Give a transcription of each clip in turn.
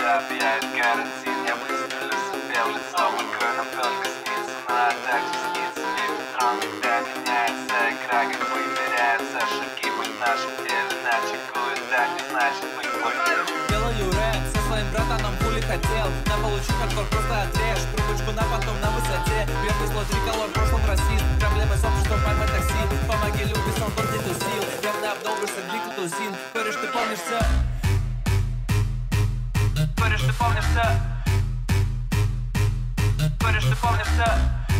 объявит карантин, я выстрелю себе в лицо, какой нам только снится. Ну а также снится мифотрон, когда меняется игра, как вымеряются шаги. Быть в нашем теле начекует, так не значит быть плохим. Делаю рэп со своим братаном, хули хотел. На получу хардкор, просто отрежь трубочку на потом на высоте. Первый слот триколор, в прошлом расист. Проблемы с обществом, поймать такси. Помоги, любви, сон, тот не тусил. Явно обдолбишься, глик тусин. Кореш, ты помнишь все? Кореш, ты помнишь все? Кореш, ты помнишь все?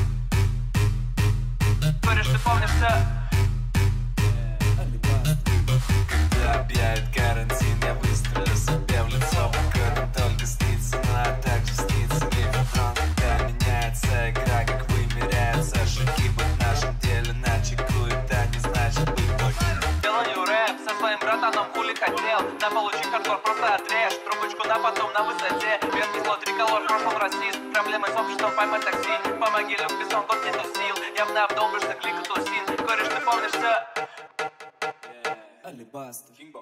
Кореш, ты помнишь все? Когда объявит карантин, я выстрелю себе в лицо, покой нам только снится. Ну а также снится мифотрон, когда меняется игра, как вымеряются шаги. Быть в нашем деле начекует, да не значит быть плохим. Делаю рэп со своим братаном, хули хотел. На получи хардкор, просто отрежь трубочку на потом на высоте. Верхний слот триколор, в прошлом расист. Проблемы с обществом, поймать такси. Помоги, любви, сон, тот не тусил. Явно обдолбишься, клик тусин. Кореш, ты помнишь все? Alibasta.